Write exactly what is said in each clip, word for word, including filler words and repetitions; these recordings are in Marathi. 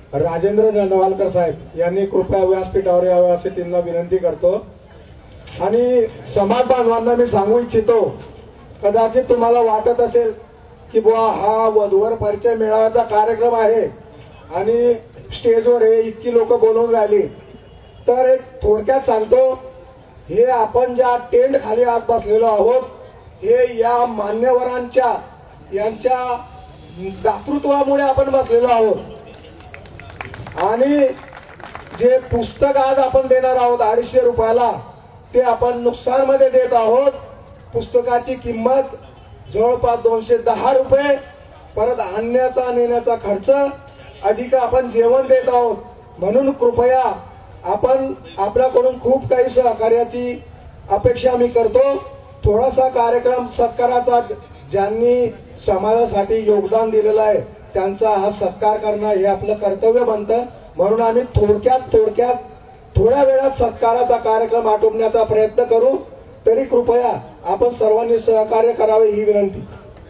राजेंद्र नवालकर साहेब यांनी कृपया व्यासपीठावर यावं असे त्यांना विनंती करतो। आणि समाज बांधवांना मी सांगू इच्छितो, कदाचित तुम्हाला वाटत असेल की बुवा हा वधूवर परिचय मेळाव्याचा कार्यक्रम आहे आणि स्टेजवर हे इतकी लोक बोलवून राहिली, तर एक थोडक्यात सांगतो, हे आपण ज्या टेंट खाली आज बसलेलो आहोत हे या मान्यवरांच्या यांच्या दातृत्वामुळे आपण बसलेलो आहोत। आणि जे पुस्तक आज आपण देणार आहोत अडीचशे रुपयाला ते आपण नुकसानमध्ये देत आहोत। पुस्तकाची किंमत जवळपास दोनशे दहा रुपये, परत आणण्याचा नेण्याचा खर्च अधिक आपण जेवण देत आहोत। म्हणून कृपया आपण आपल्याकडून खूप काही सहकार्याची अपेक्षा मी करतो। थोडासा कार्यक्रम सत्काराचा, ज्यांनी समाजासाठी योगदान दिलेलं आहे त्यांचा हा सत्कार करणं हे आपलं कर्तव्य बनतं। म्हणून आम्ही थोडक्यात थोडक्यात थोड्या वेळात सत्काराचा कार्यक्रम आटोपण्याचा प्रयत्न करू, तरी कृपया आपण सर्वांनी सहकार्य करावे ही विनंती।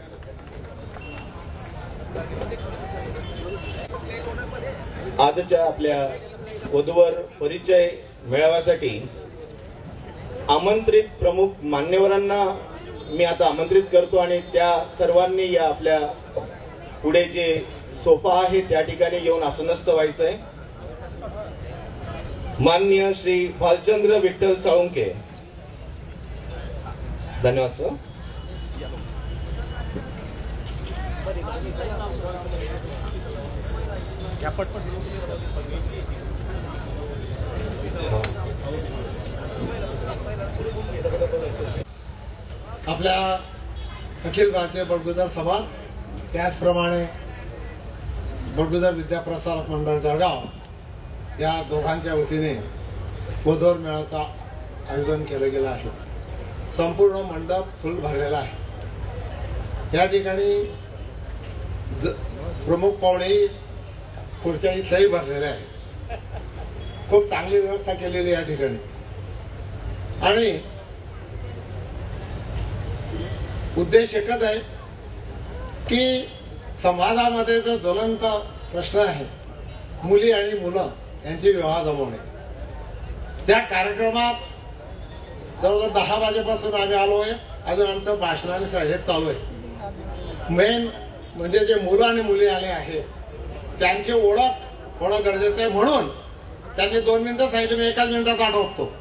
आजच्या आपल्या वधूवर परिचय मेळाव्यासाठी आमंत्रित प्रमुख मान्यवरांना मी आता आमंत्रित करतो आणि त्या सर्वांनी या आपल्या पुढे जे सोफा आहे त्या ठिकाणी येऊन आसनस्थ व्हायचंय। माननीय श्री भालचंद्र विठ्ठल साळुंके, धन्यवाद सर। आपल्या अखिल भारतीय बडगुजर समाज, त्याचप्रमाणे बडगुजर विद्याप्रसारक मंडळ जळगाव या दोघांच्या वतीने वधूवर मेळाव्याचं आयोजन केलं गेलं आहे। संपूर्ण मंडप फुल भरलेला आहे। या ठिकाणी प्रमुख पाहुणे खुर्च्या इथल्याही भरलेल्या आहेत। खूप चांगली व्यवस्था केलेली या ठिकाणी। आणि उद्देश एकच आहे की समाजामध्ये जो ज्वलंत प्रश्न आहे मुली आणि मुलं यांचे विवाह जमवणे, त्या कार्यक्रमात जवळजवळ दहा वाजेपासून आम्ही आलोय, अजून आमचं भाषण आणि हे चालू आहे। मेन म्हणजे जे मुलं आणि मुली आले आहेत त्यांची ओळख होणं गरजेचं आहे, म्हणून त्यांनी दोन मिनिटं सांगितलं, मी एकाच मिनिटात आठवतो।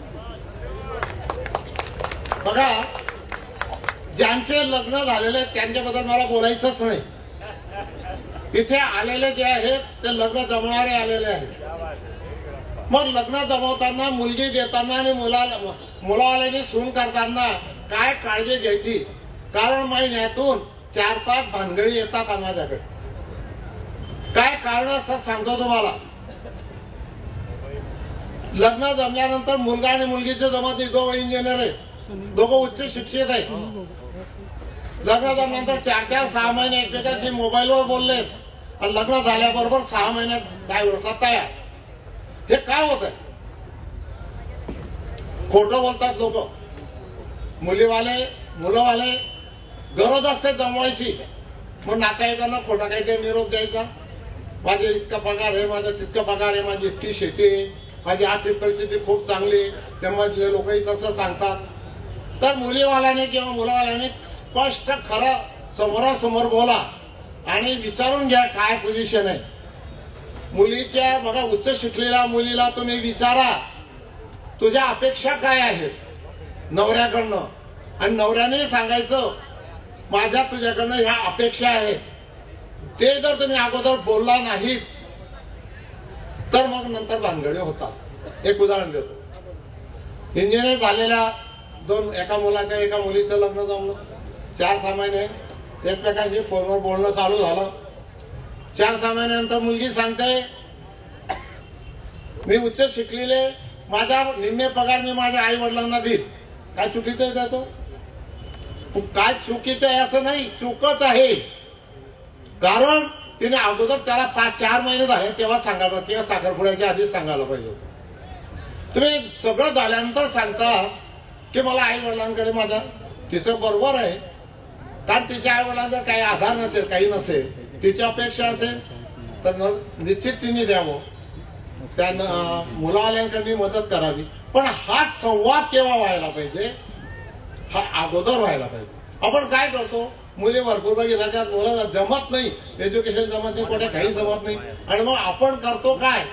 बघा, ज्यांचे लग्न झालेले आहेत त्यांच्याबद्दल मला बोलायचंच नाही। तिथे आलेले जे आहेत ते लग्न जमवणारे आलेले आहेत। मग लग्न जमवताना, मुलगी देताना आणि मुलाला मुलावाल्याने सून करताना काय काळजी घ्यायची, कारण महिन्यातून चार पाच भानगडी येतात माझ्याकडे। काय कारण असं सांगतो तुम्हाला। लग्न जमल्यानंतर मुलगा आणि मुलगीचे जमत नाही, दोघं इंजिनियर आहेत, दोघं उच्च शिक्षित आहेत। लग्न जमल्यानंतर चार चार सहा महिने एकमेकांशी मोबाईलवर बोललेत आणि लग्न झाल्याबरोबर सहा महिन्यात काय होतात तयार। हे काय होत आहे? खोटं बोलतात लोक। मुलीवाले मुलंवाले गरज असते जमवायची, मग नातेवाईकांना खोटा काहीतरी निरोप द्यायचा, माझे इतका पगार आहे, माझा तितका पगार आहे, माझी इतकी शेती आहे, माझी आर्थिक परिस्थिती खूप चांगली, तेव्हा लोकही तसं सांगतात। तर मुलीवाल्याने किंवा मुलावाल्याने स्पष्ट खरं समोरासमोर बोला आणि विचारून घ्या काय पोझिशन आहे मुलीच्या। बघा, उच्च शिकलेल्या मुलीला तुम्ही विचारा तुझ्या अपेक्षा काय आहेत नवऱ्याकडनं, आणि नवऱ्याने सांगायचं माझ्या तुझ्याकडनं ह्या अपेक्षा आहेत। ते जर तुम्ही अगोदर बोलला नाहीत तर मग नंतर भानगडी होतात। एक उदाहरण देतो, इंजिनियर झालेल्या दोन एका मुलाच्या एका मुलीचं लग्न जमलं, चार सहा महिने एकमेकांशी फोनवर बोलणं चालू झालं। चार सहा महिन्यानंतर मुलगी सांगते मी उच्च शिकलेले, माझा निम्मे पगार मी माझ्या आई वडिलांना देत। काय चुकीचं आहे त्याचं? काय चुकीचं आहे असं नाही, चूकच आहे। कारण तिने अगोदर त्याला पाच चार महिने झाले तेव्हा सांगायला, किंवा साखरपुड्याच्या आधीच सांगायला पाहिजे। तुम्ही सगळं झाल्यानंतर सांगता की मला आई वडिलांकडे माझा, तिचं बरोबर आहे, कारण तिच्या आई वडिलांचा काही आधार नसेल, काही नसेल, तिची अपेक्षा असेल तर निश्चित तिने द्यावं, त्या मुलावाल्यांकडे मदत करावी. पण हा संवाद केव्हा व्हायला पाहिजे, हा अगोदर व्हायला पाहिजे. आपण काय करतो, मुली भरपूर बघितल्या, मुलं जमत नाही, एज्युकेशन जमत नाही, कुठे काही जमत नाही, आणि मग आपण करतो काय,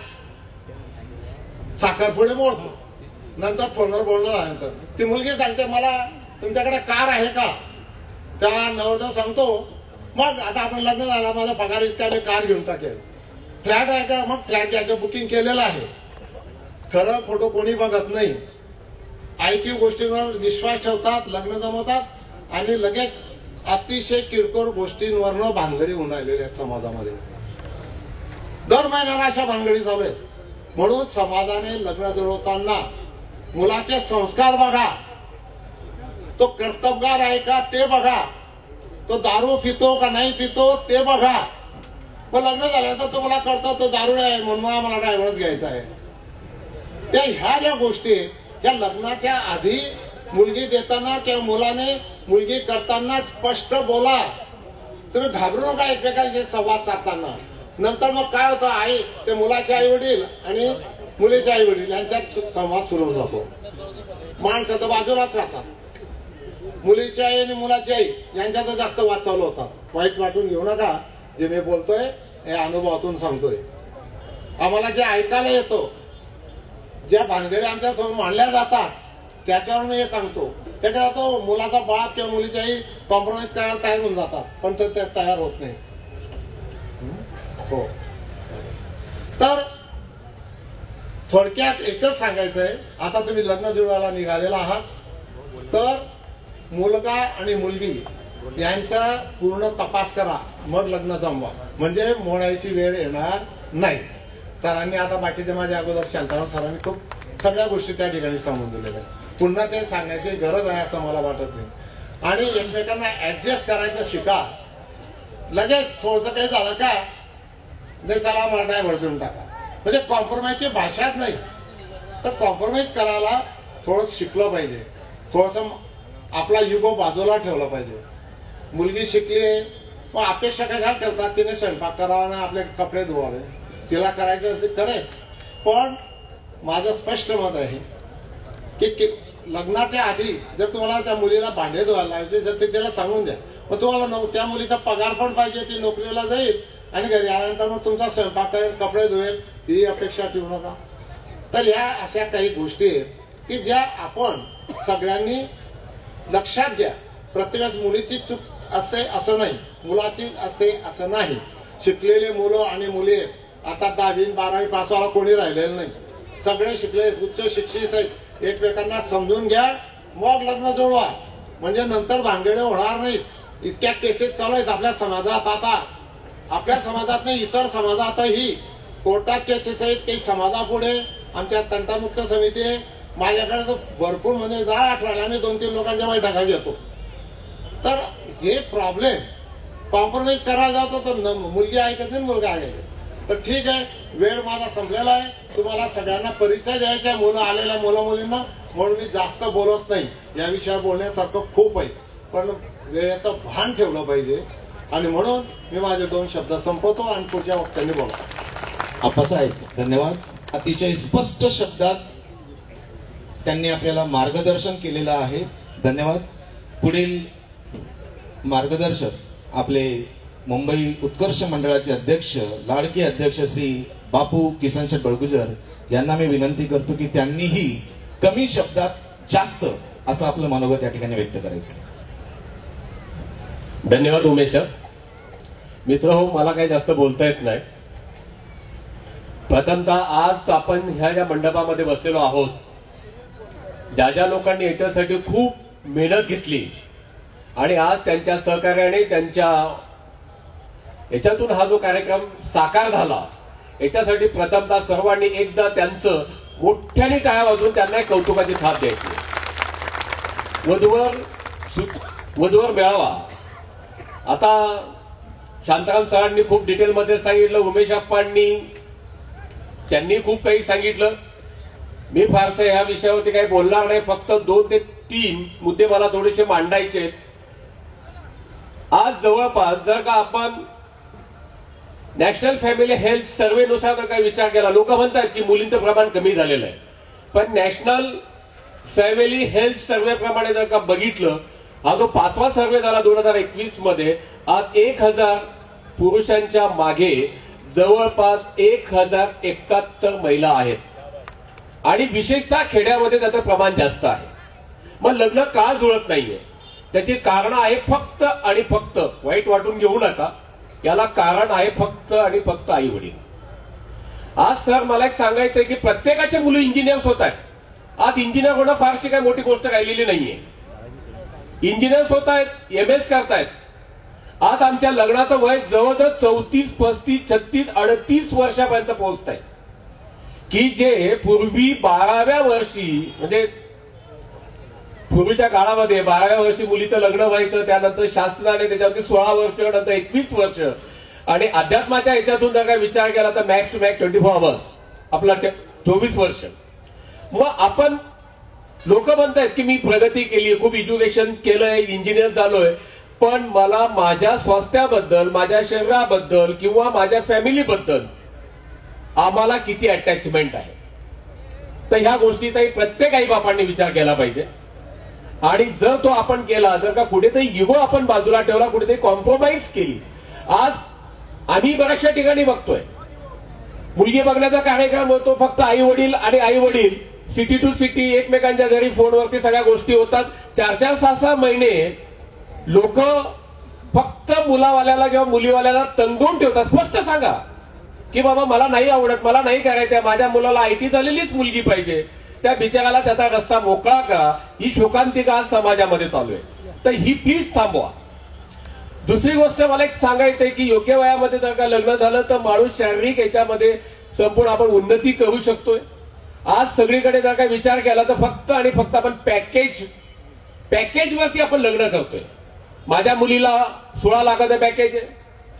साखरपुडे मोडतो. नंतर फोनवर बोलणं झाल्यानंतर ती मुलगी सांगते मला तुमच्याकडे कार आहे का, त्या नवरदेव सांगतो मग आता आपण लग्न झालं, माझा पगार इतक्या मी कार घेऊन टाकेल. फ्लॅट आहे का, मग फ्लॅट याचं बुकिंग केलेलं आहे. खरं फोटो कोणी बघत नाही, ऐकीव गोष्टींवर विश्वास ठेवतात, लग्न जमवतात आणि लगेच अतिशय किरकोळ गोष्टींवरनं भानगडी होऊन राहिलेल्या आहेत समाजामध्ये. दर महिन्याला अशा भानगडी चालू आहेत. म्हणून समाजाने लग्न जुळवताना मुलाचे संस्कार बघा, तो कर्तबगार आहे का ते बघा, तो दारू पितो का नाही पितो ते बघा. मग लग्न झाल्यानंतर तो मला कळतं तो दारू आहे म्हणून मला ड्रायव्हरच घ्यायचा आहे. त्या ह्या ज्या गोष्टी या लग्नाच्या आधी मुलगी देताना किंवा मुलाने मुलगी करताना स्पष्ट बोला. तुम्ही घाबरू नका एकमेकांचे संवाद साधताना. नंतर मग काय होतं, आई ते मुलाचे आई वडील आणि मुलीचे आई वडील यांच्यात संवाद सुरू होऊन जातो. माणसं तर बाजूलाच राहतात. मुलीची आई आणि मुलाची आई यांच्यात जास्त वाद चालू होतात. वाईट वाटून घेऊ नका, जे मी बोलतोय हे अनुभवातून सांगतोय. आम्हाला जे ऐकायला येतो, ज्या भानगडी आमच्या समोर मांडल्या जातात त्याच्यावर मी हे सांगतो. त्याच्यात तो मुलाचा बाप किंवा मुलीची आई कॉम्प्रोमाइज करायला तयार होऊन जातात, पण ते तयार होत नाही. हो, तर थोडक्यात एकच सांगायचंय, आता तुम्ही लग्न जुळवायला निघालेला आहात तर मुलगा आणि मुलगी यांचा पूर्ण तपास करा, मग लग्न जमवा, म्हणजे मोडायची वेळ येणार नाही. सरांनी आता बाकीच्या माझ्या अगोदर शांताराम सरांनी खूप सगळ्या गोष्टी त्या ठिकाणी सांगून दिलेल्या आहेत. पुन्हा ते सांगण्याची गरज आहे असं मला वाटत नाही. आणि एकमेकांना ऍडजस्ट करायचं शिका. लगेच थोडंसं काही झालं का नाही चला मला नाही भरजून टाका, म्हणजे कॉम्प्रोमाइजची भाषाच नाही. तर कॉम्प्रोमाइज करायला थोडं शिकलं पाहिजे, थोडंसं आपला युगो बाजूला ठेवला पाहिजे. मुलगी शिकली मग अपेक्षा काय ठेवतात, तिने स्वयंपाक करावा ना आपले कपडे धुवावे, तिला करायचं असेल करेल. पण माझं स्पष्ट मत आहे की लग्नाच्या आधी जर तुम्हाला त्या मुलीला भांडे धुवायला लावायचे जर ते तिला सांगून द्या. मग तुम्हाला त्या मुलीचा पगार पण पाहिजे, ती नोकरीला जाईल आणि घरी आल्यानंतर मग तुमचा स्वयंपाक करेल, कपडे धुवेल, ही अपेक्षा ठेवू नका. तर ह्या अशा काही गोष्टी आहेत की ज्या आपण सगळ्यांनी लक्षात घ्या. प्रत्येकाच मुलीची चूक असते असं नाही, मुलाची असते असं नाही. शिकलेले मुलं आणि मुली आता दहावी बारावी पास व्हायला कोणी राहिलेलं नाही, सगळे शिकले उच्च शिक्षित आहेत. एकमेकांना समजून घ्या, मग लग्न जुळवा, म्हणजे नंतर भानगडे होणार नाहीत. इतक्या केसेस चालू आहेत आपल्या समाजात. आता आपल्या समाजात नाही इतर समाजातही कोर्टात केसेस आहेत. काही समाजापुढे आमच्या तंटामुक्त समिती आहे, माझ्याकडे तर भरपूर म्हणजे दहा आठवड्याला मी दोन तीन लोकांच्या बैठका घेतो. तर हे प्रॉब्लेम कॉम्प्रोमाइज करायला जातो तर मुलगी ऐकत नाही, मुलगा ऐकत. तर ठीक आहे, वेळ माझा संपलेला आहे. तुम्हाला सगळ्यांना परिचय द्यायचा मुलं आलेल्या मुलं मुलींना, म्हणून मी जास्त बोलत नाही. या विषयावर बोलण्यासारखं खूप आहे, पण वेळेचं भान ठेवलं पाहिजे. आणि म्हणून मी माझे दोन शब्द संपवतो आणि पुढच्या वक्त्यांनी बोला. आप्पासाहेब धन्यवाद. अतिशय स्पष्ट शब्दात त्यांनी आपल्याला मार्गदर्शन केलेलं आहे. धन्यवाद. पुढील मार्गदर्शक आपले मुंबई उत्कर्ष मंडळाचे अध्यक्ष, लाडके अध्यक्ष श्री बापू किसनशेठ बळगुजर यांना मी विनंती करतो की त्यांनीही कमी शब्दात जास्त असं आपलं मनोगत या ठिकाणी व्यक्त करायचं. धन्यवाद उमेश. मित्र हो, मला काही जास्त बोलता येत नाही. प्रथमतः आज आपण ह्या ज्या मंडपामध्ये बसलेलो आहोत, ज्या ज्या लोकांनी याच्यासाठी खूप मेहनत घेतली आणि आज त्यांच्या सहकार्याने त्यांच्या याच्यातून हा जो कार्यक्रम साकार झाला, याच्यासाठी प्रथमतः सर्वांनी एकदा त्यांचं मोठ्याने टाळ्या वाजवून त्यांना एक कौतुकाची थाप द्यायची. वधूवर वधूवर मेळावा. आता शांताराम सरांनी खूप डिटेलमध्ये सांगितलं, उमेश अप्पांनी त्यांनी खूप काही सांगितलं. मी फारसं ह्या विषयावरती काही बोलणार नाही. फक्त दोन ते तीन मुद्दे मला थोडेसे मांडायचे. आज जवळपास जर का आपण नॅशनल फॅमिली हेल्थ सर्व्हेनुसार जर काही विचार केला, लोक म्हणतात की मुलींचं प्रमाण कमी झालेलं आहे, पण नॅशनल फॅमिली हेल्थ सर्व्हेप्रमाणे जर का बघितलं, हा जो पाचवा सर्व्हे झाला दोन हजार एकवीस मध्ये, आज एक हजार पुरुषांच्या मागे जवळपास एक हजार एकाहत्तर महिला आहेत आणि विशेषतः खेड्यामध्ये त्याचं प्रमाण जास्त आहे. मग लग्न का जुळत नाहीये? त्याची कारण आहे फक्त आणि फक्त, वाईट वाटून घेऊ नका, याला कारण आहे फक्त आणि फक्त आई वडील. आज सर मला एक सांगायचंय की प्रत्येकाचे मुलं इंजिनियर्स होत आहेत. आज इंजिनियर होणं फारशी काही मोठी गोष्ट राहिलेली नाहीये. इंजिनियर्स होत आहेत, एमएस करतायत. आज आमच्या लग्नाचं वय जवळजवळ चौतीस पस्तीस छत्तीस अडतीस वर्षापर्यंत पोहोचत आहे, की जे पूर्वी बाराव्या वर्षी, म्हणजे पूर्वीच्या काळामध्ये बाराव्या वर्षी मुलीचं लग्न व्हायचं, त्यानंतर शासनाने त्याच्यावरती सोळा वर्ष, नंतर एकवीस वर्ष, आणि अध्यात्माच्या याच्यातून जर काय विचार केला तर max to max twenty four hours, आपला चोवीस वर्ष. मग आपण लोक म्हणतायत की मी प्रगती केली, खूप एज्युकेशन केलंय, इंजिनियर झालोय, पण मला माझ्या स्वास्थ्याबद्दल, माझ्या शरीराबद्दल किंवा माझ्या फॅमिलीबद्दल आम्हाला किती अटॅचमेंट आहे. तर ह्या गोष्टीचाही प्रत्येक आई बापांनी विचार केला पाहिजे. आणि जर तो आपण केला, जर का कुठेतरी इगो आपण बाजूला ठेवला, कुठेतरी कॉम्प्रोमाइज केली. आज आम्ही बऱ्याचशा ठिकाणी बघतोय मुलगी बघण्याचा कार्यक्रम होतो, फक्त आई वडील आणि आई वडील सिटी टू सिटी एकमेकांच्या घरी फोनवरती सगळ्या गोष्टी होतात. चार चार सहा सहा महिने लोक फक्त मुलावाल्याला किंवा मुलीवाल्याला तंगून ठेवतात. स्पष्ट सांगा की बाबा मला नाही आवडत, मला नाही करायचं, माझ्या मुलाला आयटी झालेलीच मुलगी पाहिजे, त्या बिचाराला त्याचा रस्ता मोकळा करा. ही शोकांतिका आज समाजामध्ये चालू आहे. तर ही प्लीज थांबवा. दुसरी गोष्ट मला एक सांगायचंय की योग्य वयामध्ये जर का लग्न झालं तर माणूस शारीरिक याच्यामध्ये संपूर्ण आपण उन्नती करू शकतोय. आज सगळीकडे जर का विचार केला तर फक्त आणि फक्त आपण पॅकेज पॅकेजवरती आपण लग्न करतोय. माझ्या मुलीला सोळा लाखाचं पॅकेज आहे,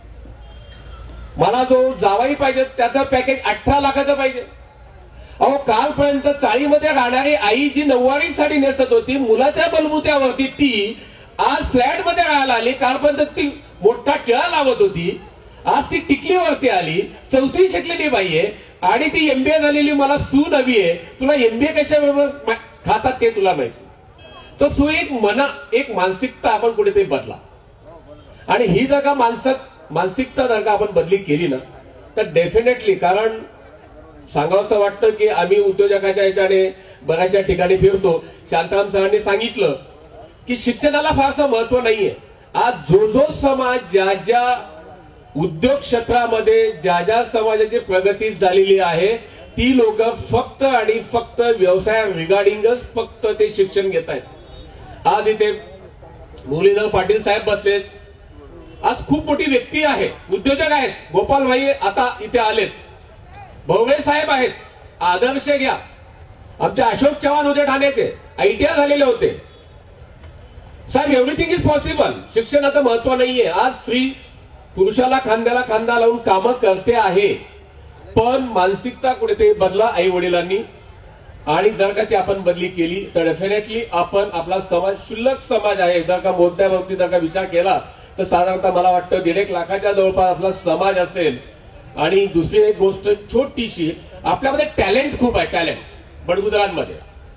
मला जो जावाई पाहिजे त्याचं पॅकेज अठरा लाखाचं पाहिजे. अहो कालपर्यंत चाळीमध्ये राहणारी आई जी नऊवारी साडी नेसत होती मुलाच्या बलबुत्यावरती, ती आज फ्लॅटमध्ये राहायला आली. कालपर्यंत ती मोठा टिळा लावत होती, आज ती टिकलीवरती आली. चौथी शिकलेली बाई आहे आणि ती एमबीए झालेली मला सून हवी आहे. तुला एमबीए कशाबरोबर खातात ते तुला माहिती. तर सो एक मना एक मानसिकता आपण कुठेतरी बदला. आणि ही जर का मानसिक मानसिकता जर का आपण बदली केली ना तर डेफिनेटली, कारण सांगावंसं वाटतं की आम्ही उद्योजकाच्या याच्याने बऱ्याचशा ठिकाणी फिरतो. शांताराम सरांनी सांगितलं की शिक्षणाला फारसं महत्व नाहीये. आज जो जो समाज ज्या ज्या उद्योग क्षेत्रामध्ये ज्या ज्या समाजाची प्रगती झालेली आहे ती लोक फक्त आणि फक्त व्यवसाय रिगार्डिंगच फक्त ते शिक्षण घेत आहेत. आज इथे मुरलीधर पाटील साहेब बसलेत. आज खूप मोठी व्यक्ती आहे, उद्योजक आहेत. गोपाल भाई आता इथे आलेत, भोगळे साहेब आहेत, आदर्श घ्या. आमचे अशोक चव्हाण होते ठाण्याचे, आयटीआय झालेले होते. साहेब एव्हरीथिंग इज पॉसिबल. शिक्षणाचं महत्व नाहीये. आज स्त्री पुरुषाला खांद्याला खांदा लावून कामं करते आहे, पण मानसिकता कुठेतरी बदला आई वडिलांनी. आणि जर का ती आपण बदली केली तर डेफिनेटली आपण आपला समाज, शुल्लक समाज आहे, जर का मोठ्या बाबतीत जर का विचार केला तर साधारणतः मला वाटतं दीड एक लाखाच्या जवळपास आपला समाज असेल. आणि दुसरी एक गोष्ट छोटीशी, आपल्यामध्ये टॅलेंट खूप आहे, टॅलेंट बडगुजरांमध्ये,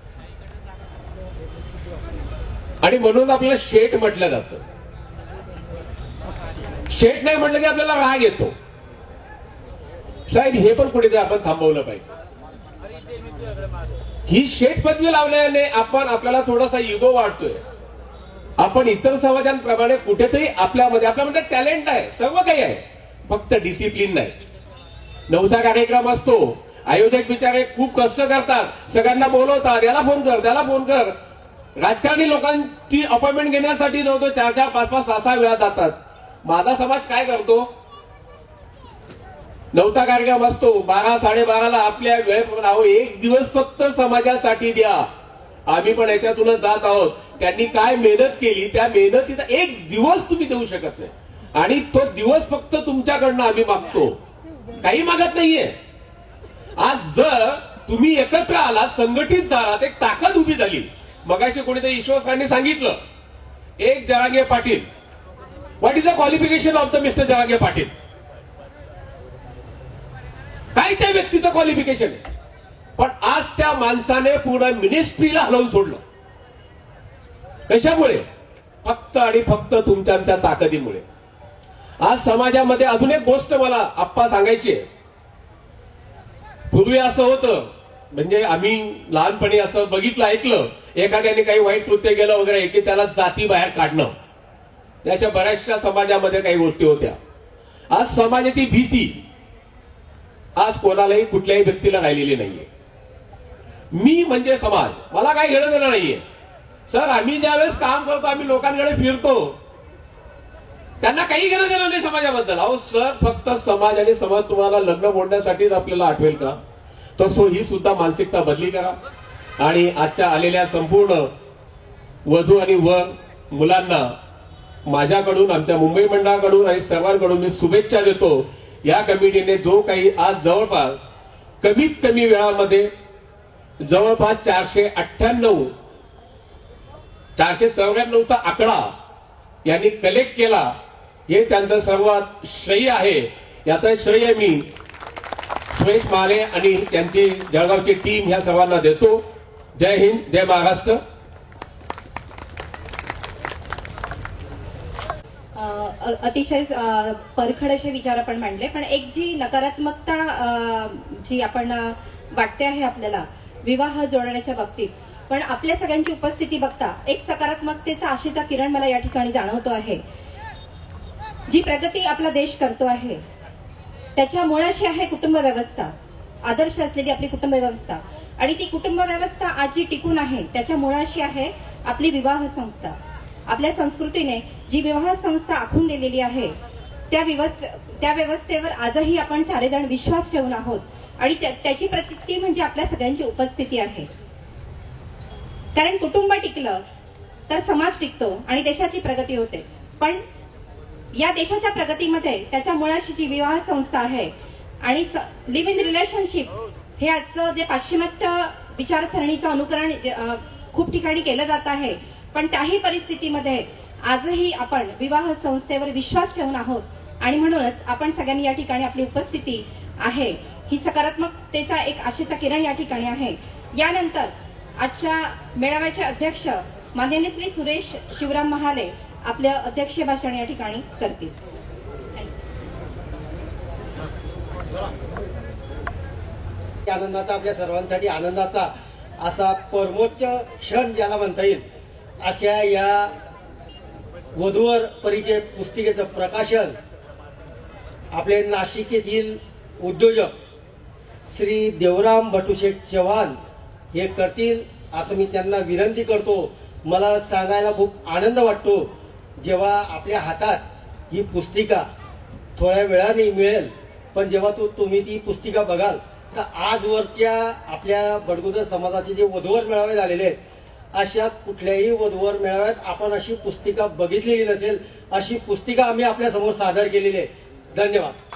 आणि म्हणून आपल्याला शेठ म्हटलं जातं. शेठ नाही म्हटलं की आपल्याला राग येतो. साहेब हे पण कुठेतरी आपण थांबवलं पाहिजे. ही शेठ पदवी लावल्याने आपण आपल्याला थोडासा इगो वाढतोय. आपण इतर समाजांप्रमाणे कुठेतरी आपल्यामध्ये आपल्यामध्ये टॅलेंट आहे, सर्व काही आहे, फक्त डिसिप्लिन नाही. नवसा कार्यक्रम असतो, आयोजक बिचारे खूप कष्ट करतात, सगळ्यांना बोलवतात, याला फोन कर त्याला फोन कर. राजकारणी लोकांची अपॉइंटमेंट घेण्यासाठी जवळजवळ चार चार पाच पाच सहा सहा वेळा जातात. माझा समाज काय करतो, नवता कार्यक्रम असतो बारा साडेबाराला आपल्या वेळेप्रमाणे, अहो एक दिवस फक्त समाजासाठी द्या. आम्ही पण याच्यातूनच जात आहोत. त्यांनी काय मेहनत केली त्या मेहनतीचा एक दिवस तुम्ही देऊ शकत नाही, आणि तो दिवस फक्त तुमच्याकडनं आम्ही मागतो, काही मागत नाहीये. आज जर तुम्ही एकत्र आलात, संघटित झालात, एक ताकद उभी झाली. मगाशी कोणीतरी ईश्वरसांनी सांगितलं, एक Jarange Patil, what is the qualification of the mister Jarange Patil. काय त्या व्यक्तीचं क्वालिफिकेशन आहे, पण आज त्या माणसाने पूर्ण मिनिस्ट्रीला हलवून सोडलं. कशामुळे? फक्त आणि फक्त तुमच्या त्या ताकदीमुळे. आज समाजामध्ये अजून एक गोष्ट मला आप्पा सांगायची आहे. पूर्वी असं होतं, म्हणजे आम्ही लहानपणी असं बघितलं ऐकलं, एखाद्याने काही वाईट कृत्य केलं वगैरे की त्याला जाती बाहेर काढणं, त्याच्या बऱ्याचशा समाजामध्ये काही गोष्टी होत्या. आज समाजाची भीती आज कोणालाही कुठल्याही व्यक्तीला राहिलेली नाहीये. मी म्हणजे समाज, मला काही घेणं देणं नाहीये. सर, आम्ही ज्यावेळेस काम करतो, आम्ही लोकांकडे फिरतो, त्यांना काही घेणं देणं नाही समाजाबद्दल. अहो सर, फक्त समाज आणि समाज तुम्हाला लग्न मोडण्यासाठीच आपल्याला आठवेल का? तर सो ही सुद्धा मानसिकता बदली करा. आणि आजच्या आलेल्या संपूर्ण वधू आणि वर मुलांना माझ्याकडून, आमच्या मुंबई मंडळाकडून आणि सर्वांकडून मी शुभेच्छा देतो. या कमिटीने जो काही आज जवळपास कमीत कमी वेळामध्ये जवळपास चारशे अठ्ठ्याण्णव चारशे चौऱ्याण्णवचा आकडा यांनी कलेक्ट केला, हे त्यांचं सर्वात श्रेय आहे. याचं श्रेय मी सुरेश माने आणि त्यांची जळगावची टीम ह्या सर्वांना देतो. जय हिंद, जय महाराष्ट्र. अतिशय परखड असे विचार आपण मांडले, पण एक जी नकारात्मकता जी आपण वाटते आहे आपल्याला विवाह जोडण्याच्या बाबतीत, पण आपल्या सगळ्यांची उपस्थिती बघता एक सकारात्मकतेचा आशेचा किरण मला या ठिकाणी जाणवतो आहे. जी प्रगती आपला देश करतो आहे त्याच्या मुळाशी आहे कुटुंब व्यवस्था, आदर्श असलेली आपली कुटुंब व्यवस्था. आणि ती कुटुंब व्यवस्था आज जी टिकून आहे त्याच्या मुळाशी आहे आपली विवाह संस्था. आपल्या संस्कृतीने जी विवाह संस्था आखून दिलेली आहे त्या त्या व्यवस्थेवर आजही आपण सारेजण विश्वास ठेवून आहोत. आणि त्याची प्रचिती म्हणजे आपल्या सगळ्यांची उपस्थिती आहे. कारण कुटुंब टिकलं तर समाज टिकतो आणि देशाची प्रगती होते. पण या देशाच्या प्रगतीमध्ये त्याच्या मुळाशी जी विवाह संस्था आहे आणि लिव्ह इन रिलेशनशिप हे आजचं जे पाश्चिमात्य विचारसरणीचं अनुकरण खूप ठिकाणी केलं जात आहे, पण त्याही परिस्थितीमध्ये आजही आपण विवाह संस्थेवर विश्वास ठेवून आहोत. आणि म्हणूनच आपण सगळ्यांनी या ठिकाणी आपली उपस्थिती आहे ही सकारात्मकतेचा एक आशेचा किरण या ठिकाणी आहे. यानंतर आजच्या मेळाव्याचे अध्यक्ष माननीय श्री सुरेश शिवराम महाले आपल्या अध्यक्षीय भाषण या ठिकाणी करतील. आनंदाचा, आपल्या सर्वांसाठी आनंदाचा असा परमोच्च क्षण ज्याला म्हणता येईल अशा या वधूवर परिचय पुस्तिकेचं प्रकाशन आपले नाशिक येथील उद्योजक श्री देवराम भटुशेठ चव्हाण हे करतील असं मी त्यांना विनंती करतो. मला सांगायला खूप आनंद वाटतो जेव्हा आपल्या हातात ही पुस्तिका थोड्या वेळाने मिळेल, पण जेव्हा तू तुम्ही ती पुस्तिका बघाल तर आजवरच्या आपल्या बडगुजर समाजाचे जे वधूवर मेळावे झालेले आहेत अशा कुठल्याही वधूवर मेळाव्यात आपण अशी पुस्तिका बघितलेली नसेल. अशी पुस्तिका आम्ही आपल्या समोर सादर केलेली आहे. धन्यवाद.